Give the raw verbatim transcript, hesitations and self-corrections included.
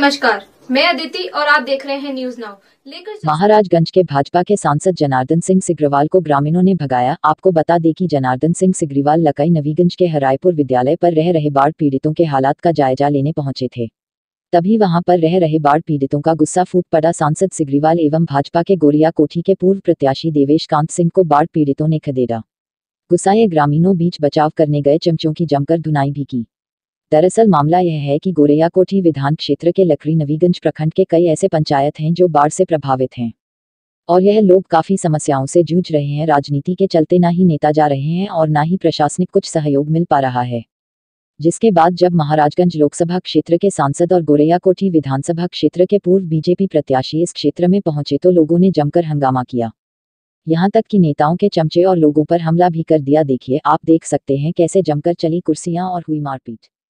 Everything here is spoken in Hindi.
नमस्कार, मैं अदिति और आप देख रहे हैं न्यूज नाउ। लेकर महाराजगंज के भाजपा के सांसद जनार्दन सिंह सिग्रीवाल को ग्रामीणों ने भगाया। आपको बता दें कि जनार्दन सिंह सिग्रीवाल लकाई नवीगंज के हरायपुर विद्यालय पर रह रहे बाढ़ पीड़ितों के हालात का जायजा लेने पहुंचे थे। तभी वहां पर रह रहे बाढ़ पीड़ितों का गुस्सा फूट पड़ा। सांसद सिग्रीवाल एवं भाजपा के गोरिया कोठी के पूर्व प्रत्याशी देवेश कांत सिंह को बाढ़ पीड़ितों ने खदेड़ा। गुस्साए ग्रामीणों बीच बचाव करने गए चमचों की जमकर धुनाई भी की। दरअसल मामला यह है कि गोरैया कोठी विधान क्षेत्र के लकड़ी नवीगंज प्रखंड के कई ऐसे पंचायत हैं जो बाढ़ से प्रभावित हैं और यह लोग काफी समस्याओं से जूझ रहे हैं। राजनीति के चलते ना ही नेता जा रहे हैं और ना ही प्रशासनिक कुछ सहयोग मिल पा रहा है, जिसके बाद जब महाराजगंज लोकसभा क्षेत्र के सांसद और गोरैया कोठी विधानसभा क्षेत्र के पूर्व बीजेपी प्रत्याशी इस क्षेत्र में पहुंचे तो लोगों ने जमकर हंगामा किया। यहां तक कि नेताओं के चमचे और लोगों पर हमला भी कर दिया। देखिए, आप देख सकते हैं कैसे जमकर चली कुर्सियां और हुई मारपीट।